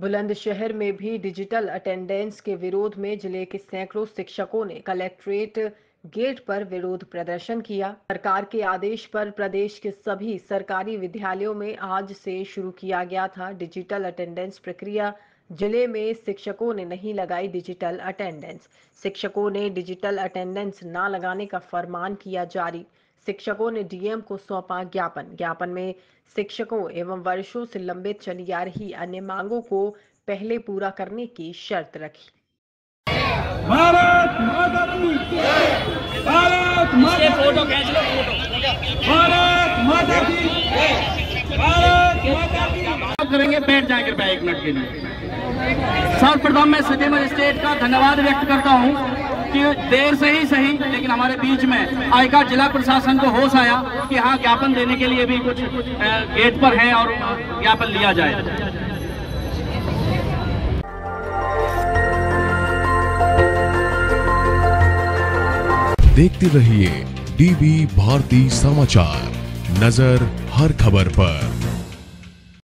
बुलंदशहर में भी digital attendance के विरोध में जिले के सैकड़ों शिक्षकों ने कलेक्ट्रेट गेट पर विरोध प्रदर्शन किया। सरकार के आदेश पर प्रदेश के सभी सरकारी विद्यालयों में आज से शुरू किया गया था डिजिटल अटेंडेंस प्रक्रिया। जिले में शिक्षकों ने नहीं लगाई डिजिटल अटेंडेंस। शिक्षकों ने डिजिटल अटेंडेंस न लगाने का फरमान किया जारी। शिक्षकों ने डीएम को सौंपा ज्ञापन में शिक्षकों एवं वर्षों से लंबित चली आ रही अन्य मांगों को पहले पूरा करने की शर्त रखी। भारत माता की जय, भारत माता फोटो खींच लो, भारत माता की जय, भारत माता की करेंगे। बैठ जाएंगे कृपया 1 मिनट के लिए। सर्वप्रथम मैं सिटी मजिस्ट्रेट का धन्यवाद व्यक्त करता हूं कि देर से ही सही लेकिन हमारे बीच में आयकर जिला प्रशासन को होश आया कि हाँ ज्ञापन देने के लिए भी कुछ गेट पर है और ज्ञापन लिया जाए। देखते रहिए डीवी भारती समाचार, नजर हर खबर पर।